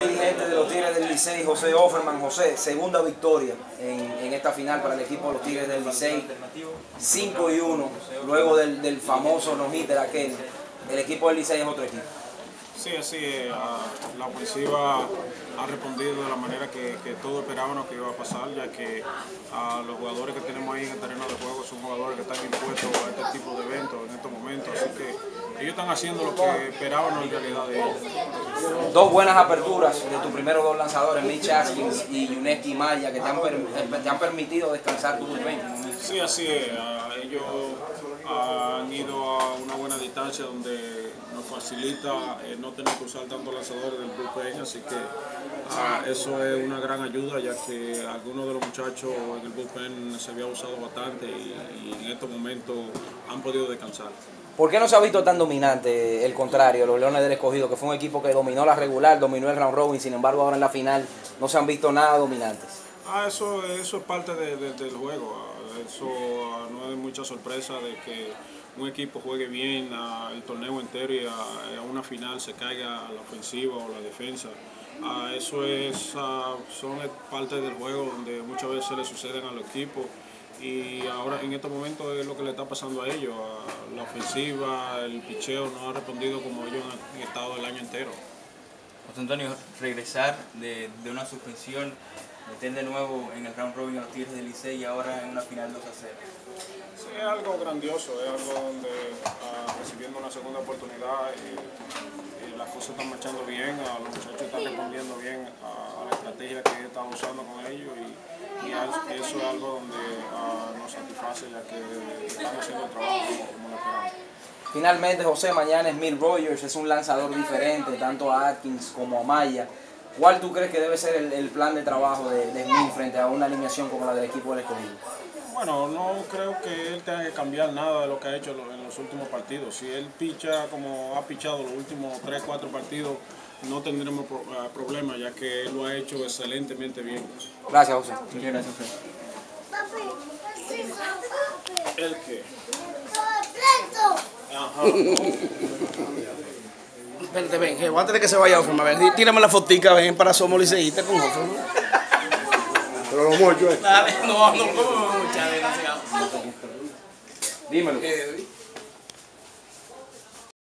Dirigente de los Tigres del Licey, José Offerman. José, segunda victoria en esta final para el equipo de los Tigres del Licey, 5-1, luego del famoso no-hitter aquel. El equipo del Licey es otro equipo. Sí, así es. La ofensiva ha respondido de la manera que todos esperábamos que iba a pasar, ya que los jugadores que tenemos ahí en el terreno de juego son jugadores que están impuestos a este tipo de eventos en estos momentos, así que ellos están haciendo lo que esperábamos en realidad de ellos. Dos buenas aperturas de tus primeros dos lanzadores, Mitch Haskins y Yuneski Maya, que te han permitido descansar tu bullpen. Sí, así es. Ellos han ido a una buena distancia donde nos facilita no tener que usar tantos lanzadores del bullpen, así que eso es una gran ayuda, ya que algunos de los muchachos en el bullpen se había usado bastante y en estos momentos han podido descansar. ¿Por qué no se ha visto tan dominante el contrario, los Leones del Escogido, que fue un equipo que dominó la regular, dominó el round robin, sin embargo ahora en la final no se han visto nada dominantes? Eso es parte del juego. Eso no es mucha sorpresa de que un equipo juegue bien el torneo entero y a una final se caiga la ofensiva o la defensa. Eso son parte del juego donde muchas veces le suceden a los equipos y ahora en estos momentos es lo que le está pasando a ellos. La ofensiva, el picheo no ha respondido como ellos han estado el año entero. José Antonio, regresar de una suspensión, meter de nuevo en el round robin a los Tigres del Licey y ahora en una final 2-0. Sí, es algo grandioso, es algo donde recibiendo una segunda oportunidad y las cosas están marchando bien, los muchachos están respondiendo bien a la estrategia que están usando con ellos y eso es algo donde nos satisface, ya que están haciendo el trabajo como lo esperamos. Finalmente, José, mañana es Milt Rogers, es un lanzador diferente, tanto a Atkins como a Maya. ¿Cuál tú crees que debe ser el plan de trabajo de Milt frente a una alineación como la del equipo del Escogido? Bueno, no creo que él tenga que cambiar nada de lo que ha hecho en los últimos partidos. Si él picha como ha pichado los últimos 3-4 partidos, no tendremos problema, ya que él lo ha hecho excelentemente bien. Gracias, José. Muchas gracias, José. ¿El qué? Ajá. Espérate, ven, que antes de que se vaya Offerman, a ver, tírame la fotica, ven, para Somos Liceístas con Offerman. Pero lo mocho, Dale, no, muchas gracias. Dímelo.